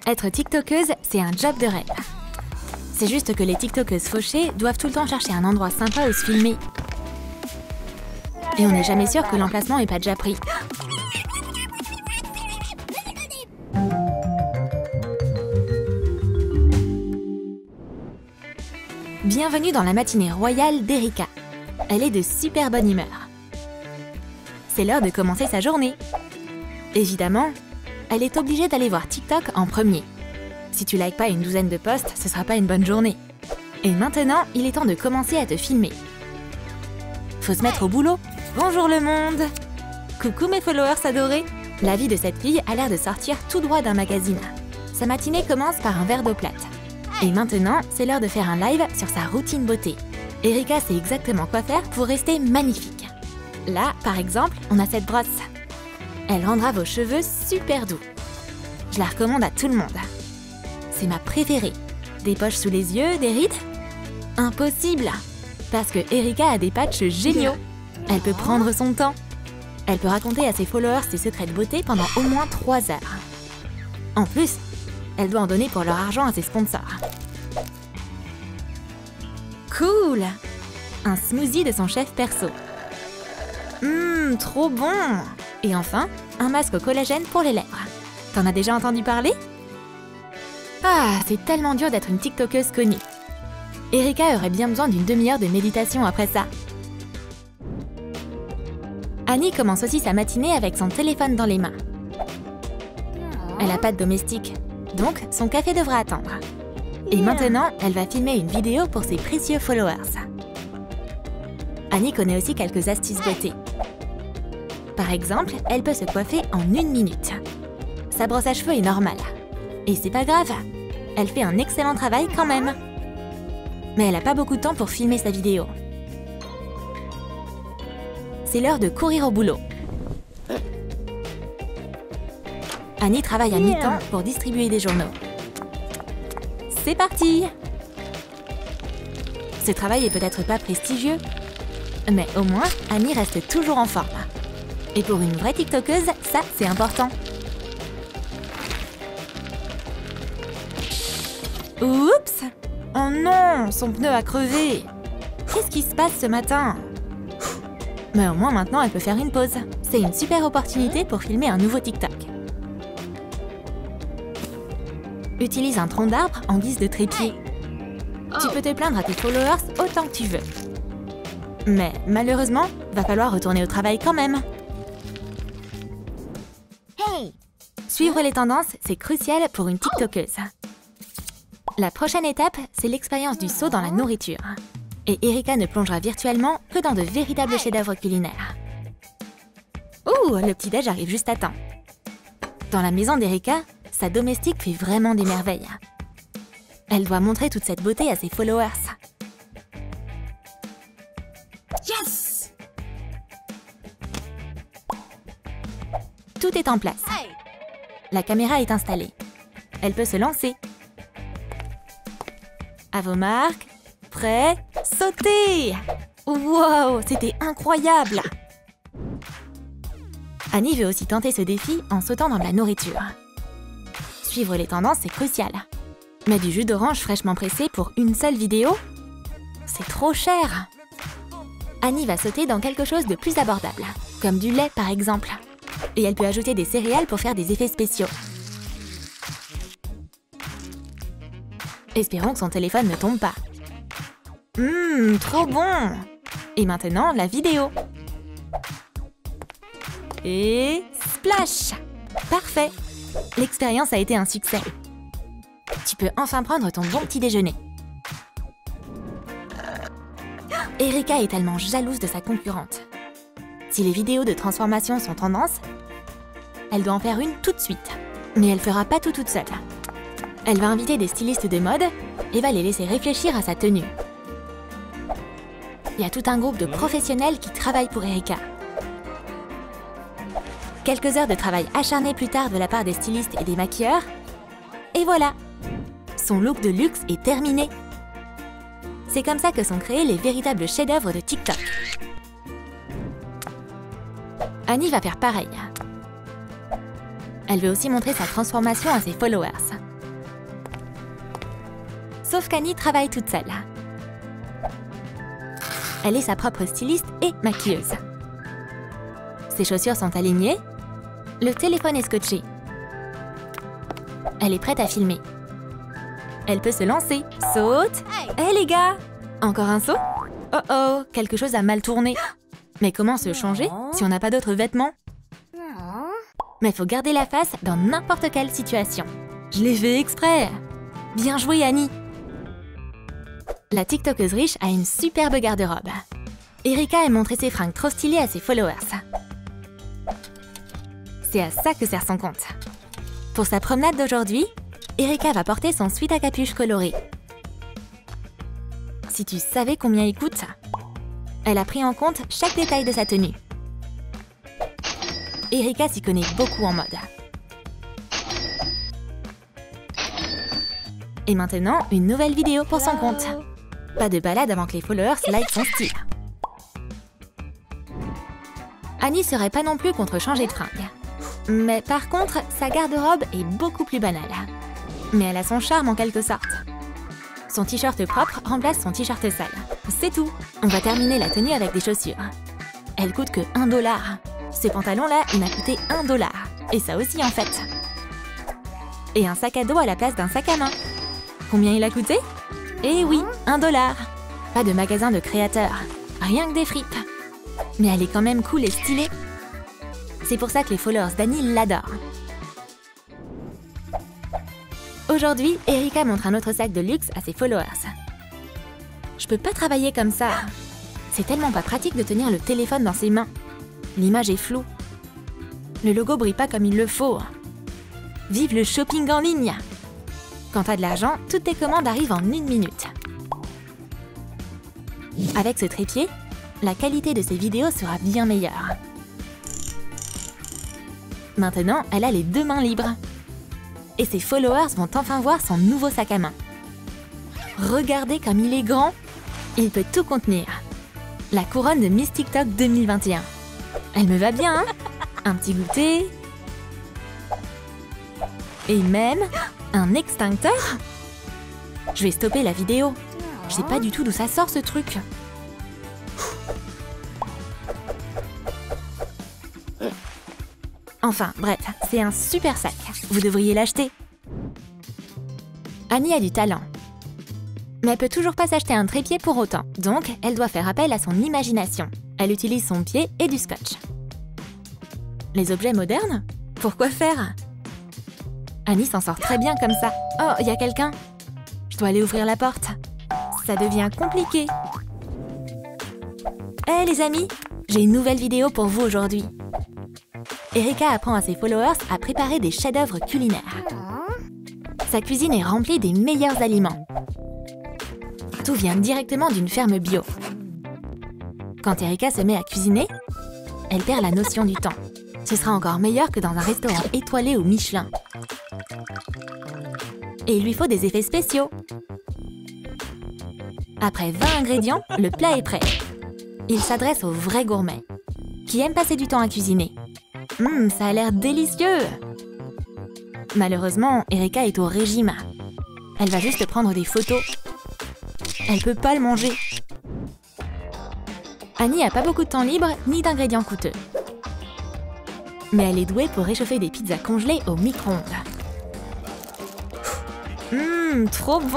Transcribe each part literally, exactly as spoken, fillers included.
Être tiktokeuse, c'est un job de rêve. C'est juste que les tiktokeuses fauchées doivent tout le temps chercher un endroit sympa où se filmer. Et on n'est jamais sûr que l'emplacement n'est pas déjà pris. Bienvenue dans la matinée royale d'Erika. Elle est de super bonne humeur. C'est l'heure de commencer sa journée. Évidemment, elle est obligée d'aller voir TikTok en premier. Si tu likes pas une douzaine de posts, ce sera pas une bonne journée. Et maintenant, il est temps de commencer à te filmer. Faut se mettre au boulot. Bonjour le monde! Coucou mes followers adorés! La vie de cette fille a l'air de sortir tout droit d'un magazine. Sa matinée commence par un verre d'eau plate. Et maintenant, c'est l'heure de faire un live sur sa routine beauté. Erika sait exactement quoi faire pour rester magnifique. Là, par exemple, on a cette brosse. Elle rendra vos cheveux super doux. Je la recommande à tout le monde. C'est ma préférée. Des poches sous les yeux, des rides? Impossible! Parce que Erika a des patchs géniaux. Elle peut prendre son temps. Elle peut raconter à ses followers ses secrets de beauté pendant au moins trois heures. En plus, elle doit en donner pour leur argent à ses sponsors. Cool! Un smoothie de son chef perso. Hum, trop bon! Et enfin, un masque au collagène pour les lèvres. T'en as déjà entendu parler? Ah, c'est tellement dur d'être une tiktokeuse connue. Erika aurait bien besoin d'une demi-heure de méditation après ça. Annie commence aussi sa matinée avec son téléphone dans les mains. Elle n'a pas de domestique, donc son café devra attendre. Et maintenant, elle va filmer une vidéo pour ses précieux followers. Annie connaît aussi quelques astuces beauté. Par exemple, elle peut se coiffer en une minute. Sa brosse à cheveux est normale. Et c'est pas grave, elle fait un excellent travail quand même. Mais elle n'a pas beaucoup de temps pour filmer sa vidéo. C'est l'heure de courir au boulot. Annie travaille à mi-temps pour distribuer des journaux. C'est parti! Ce travail est peut-être pas prestigieux, mais au moins, Annie reste toujours en forme. Et pour une vraie tiktokeuse, ça, c'est important. Oups! Oh non, son pneu a crevé! Qu'est-ce qui se passe ce matin? Mais au moins maintenant, elle peut faire une pause. C'est une super opportunité pour filmer un nouveau TikTok. Utilise un tronc d'arbre en guise de trépied. Tu peux te plaindre à tes followers autant que tu veux. Mais malheureusement, va falloir retourner au travail quand même. Suivre les tendances, c'est crucial pour une tiktokeuse. La prochaine étape, c'est l'expérience du saut dans la nourriture. Et Erika ne plongera virtuellement que dans de véritables chefs-d'œuvre culinaires. Ouh, le petit-déj arrive juste à temps. Dans la maison d'Erika, sa domestique fait vraiment des merveilles. Elle doit montrer toute cette beauté à ses followers. Yes! Tout est en place. La caméra est installée. Elle peut se lancer. À vos marques, prêts, sautez! Wow, c'était incroyable! Annie veut aussi tenter ce défi en sautant dans de la nourriture. Suivre les tendances, c'est crucial. Mais du jus d'orange fraîchement pressé pour une seule vidéo? C'est trop cher! Annie va sauter dans quelque chose de plus abordable, comme du lait par exemple. Et elle peut ajouter des céréales pour faire des effets spéciaux. Espérons que son téléphone ne tombe pas. Hum, trop bon! Et maintenant, la vidéo. Et splash! Parfait! L'expérience a été un succès. Tu peux enfin prendre ton bon petit déjeuner. Erika est tellement jalouse de sa concurrente. Si les vidéos de transformation sont tendance, elle doit en faire une tout de suite. Mais elle fera pas tout toute seule. Elle va inviter des stylistes de mode et va les laisser réfléchir à sa tenue. Il y a tout un groupe de professionnels qui travaillent pour Erika. Quelques heures de travail acharné plus tard de la part des stylistes et des maquilleurs. Et voilà! Son look de luxe est terminé. C'est comme ça que sont créés les véritables chefs-d'œuvre de TikTok. Annie va faire pareil. Elle veut aussi montrer sa transformation à ses followers. Sauf qu'Annie travaille toute seule. Elle est sa propre styliste et maquilleuse. Ses chaussures sont alignées. Le téléphone est scotché. Elle est prête à filmer. Elle peut se lancer. Saute. Hé hey, les gars! Encore un saut? Oh oh, quelque chose a mal tourné. Mais comment se changer si on n'a pas d'autres vêtements? Mais faut garder la face dans n'importe quelle situation. Je l'ai fait exprès. Bien joué, Annie. La TikTokeuse riche a une superbe garde-robe. Erika aime montrer ses fringues trop stylées à ses followers. C'est à ça que sert son compte. Pour sa promenade d'aujourd'hui, Erika va porter son sweat à capuche coloré. Si tu savais combien il coûte, elle a pris en compte chaque détail de sa tenue. Erika s'y connaît beaucoup en mode. Et maintenant, une nouvelle vidéo pour son compte. Pas de balade avant que les followers like son style. Annie serait pas non plus contre changer de fringue. Mais par contre, sa garde-robe est beaucoup plus banale. Mais elle a son charme en quelque sorte. Son t-shirt propre remplace son t-shirt sale. C'est tout. On va terminer la tenue avec des chaussures. Elle coûte que un dollar. Ce pantalon-là, il m'a coûté un dollar. Et ça aussi en fait. Et un sac à dos à la place d'un sac à main. Combien il a coûté? Eh oui, un dollar. Pas de magasin de créateurs. Rien que des fripes. Mais elle est quand même cool et stylée. C'est pour ça que les followers d'Annie l'adorent. Aujourd'hui, Erika montre un autre sac de luxe à ses followers. Je peux pas travailler comme ça. C'est tellement pas pratique de tenir le téléphone dans ses mains. L'image est floue. Le logo brille pas comme il le faut. Vive le shopping en ligne! Quand t'as de l'argent, toutes tes commandes arrivent en une minute. Avec ce trépied, la qualité de ses vidéos sera bien meilleure. Maintenant, elle a les deux mains libres. Et ses followers vont enfin voir son nouveau sac à main. Regardez comme il est grand. Il peut tout contenir. La couronne de Miss TikTok deux mille vingt et un. Elle me va bien, hein? Un petit goûter. Et même un extincteur. Je vais stopper la vidéo. Je sais pas du tout d'où ça sort ce truc. Enfin, bref, c'est un super sac. Vous devriez l'acheter. Annie a du talent. Mais elle peut toujours pas s'acheter un trépied pour autant. Donc, elle doit faire appel à son imagination. Elle utilise son pied et du scotch. Les objets modernes? Pourquoi faire? Annie s'en sort très bien comme ça. Oh, il y a quelqu'un. Je dois aller ouvrir la porte. Ça devient compliqué. Hé hey, les amis, j'ai une nouvelle vidéo pour vous aujourd'hui. Erika apprend à ses followers à préparer des chefs-d'œuvre culinaires. Sa cuisine est remplie des meilleurs aliments. Tout vient directement d'une ferme bio. Quand Erika se met à cuisiner, elle perd la notion du temps. Ce sera encore meilleur que dans un restaurant étoilé au Michelin. Et il lui faut des effets spéciaux. Après vingt ingrédients, le plat est prêt. Il s'adresse aux vrais gourmets, qui aiment passer du temps à cuisiner. Hum, ça a l'air délicieux! Malheureusement, Erika est au régime. Elle va juste prendre des photos. Elle peut pas le manger. Annie a pas beaucoup de temps libre ni d'ingrédients coûteux. Mais elle est douée pour réchauffer des pizzas congelées au micro-ondes. Hum, trop bon!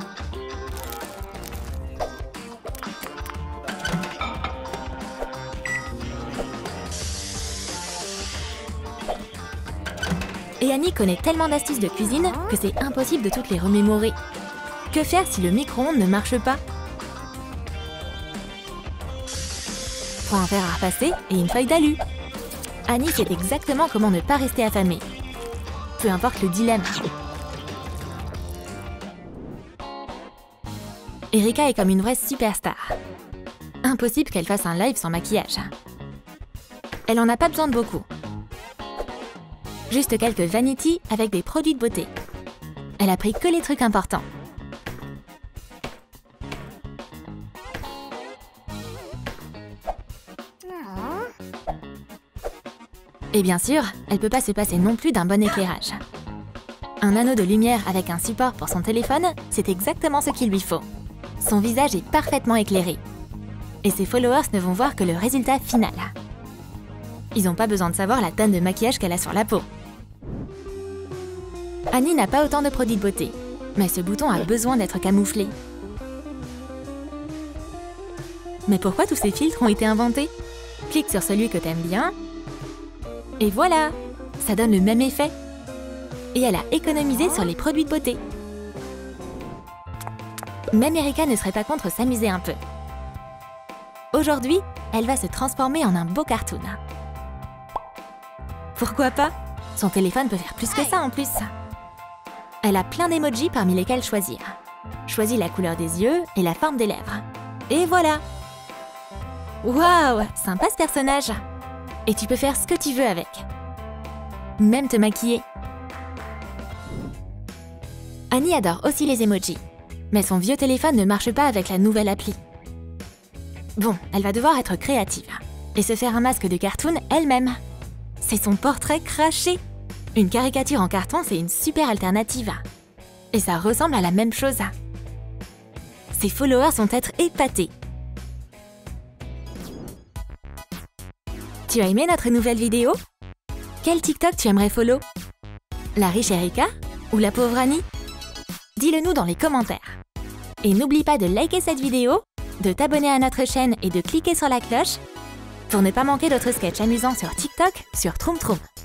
Et Annie connaît tellement d'astuces de cuisine que c'est impossible de toutes les remémorer. Que faire si le micro-ondes ne marche pas? Prends un fer à repasser et une feuille d'alu. Annie sait exactement comment ne pas rester affamée. Peu importe le dilemme. Erika est comme une vraie superstar. Impossible qu'elle fasse un live sans maquillage. Elle en a pas besoin de beaucoup. Juste quelques vanities avec des produits de beauté. Elle a pris que les trucs importants. Et bien sûr, elle peut pas se passer non plus d'un bon éclairage. Un anneau de lumière avec un support pour son téléphone, c'est exactement ce qu'il lui faut. Son visage est parfaitement éclairé. Et ses followers ne vont voir que le résultat final. Ils n'ont pas besoin de savoir la tonne de maquillage qu'elle a sur la peau. Annie n'a pas autant de produits de beauté, mais ce bouton a besoin d'être camouflé. Mais pourquoi tous ces filtres ont été inventés? Clique sur celui que t'aimes bien, et voilà, ça donne le même effet. Et elle a économisé sur les produits de beauté. Même Erika ne serait pas contre s'amuser un peu. Aujourd'hui, elle va se transformer en un beau cartoon. Pourquoi pas? Son téléphone peut faire plus que ça en plus. Elle a plein d'emojis parmi lesquels choisir. Choisis la couleur des yeux et la forme des lèvres. Et voilà! Waouh, sympa ce personnage! Et tu peux faire ce que tu veux avec. Même te maquiller. Annie adore aussi les emojis. Mais son vieux téléphone ne marche pas avec la nouvelle appli. Bon, elle va devoir être créative. Et se faire un masque de cartoon elle-même. C'est son portrait craché. Une caricature en carton, c'est une super alternative. Et ça ressemble à la même chose. Ses followers vont être épatés. Tu as aimé notre nouvelle vidéo? Quel TikTok tu aimerais follow? La riche Erika ou la pauvre Annie? Dis-le nous dans les commentaires. Et n'oublie pas de liker cette vidéo, de t'abonner à notre chaîne et de cliquer sur la cloche pour ne pas manquer d'autres sketchs amusants sur TikTok sur Troom Troom.